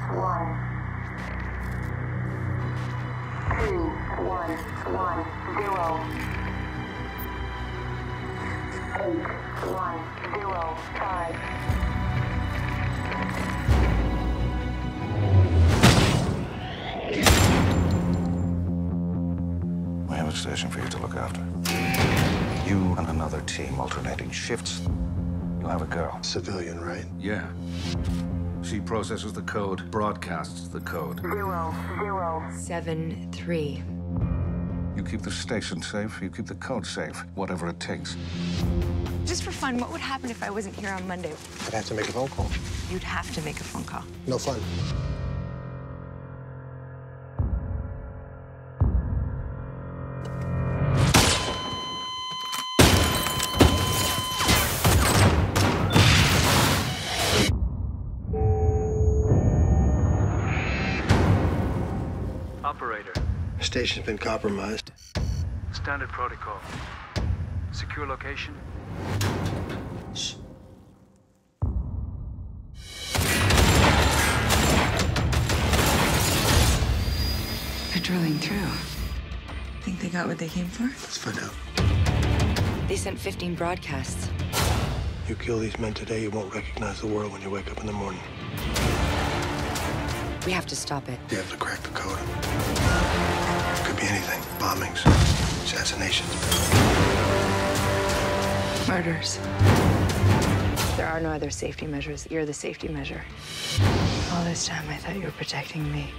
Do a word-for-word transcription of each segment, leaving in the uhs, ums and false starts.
one. Two, one, one, zero. Eight, one, zero, five. We have a station for you to look after. You and another team alternating shifts. You'll have a girl. Civilian, right? Yeah. She processes the code, broadcasts the code. Zero, zero. Seven, three. You keep the station safe, you keep the code safe, whatever it takes. Just for fun, what would happen if I wasn't here on Monday? I'd have to make a phone call. You'd have to make a phone call. No fun. Operator. The station's been compromised. Standard protocol. Secure location. Shh. They're drilling through. Think they got what they came for? Let's find out. They sent fifteen broadcasts. You kill these men today, you won't recognize the world when you wake up in the morning. We have to stop it. You have to crack the code. It could be anything. Bombings, assassinations. Murders. There are no other safety measures. You're the safety measure. All this time, I thought you were protecting me.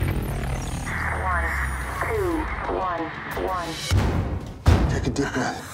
One, two, one, one. Take a deep breath.